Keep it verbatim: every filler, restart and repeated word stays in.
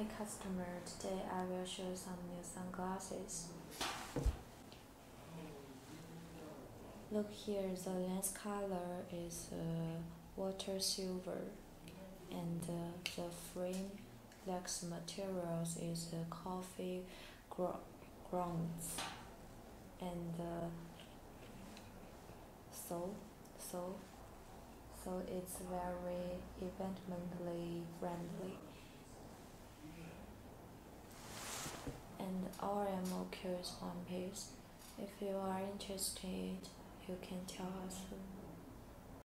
Hi customer, today I will show some new sunglasses. Look here, the lens color is uh, water silver, and uh, the frame flex materials is uh, coffee gro grounds, and uh, so so so it's very environmentally friendly. And our M O Q is one piece. If you are interested, you can tell us.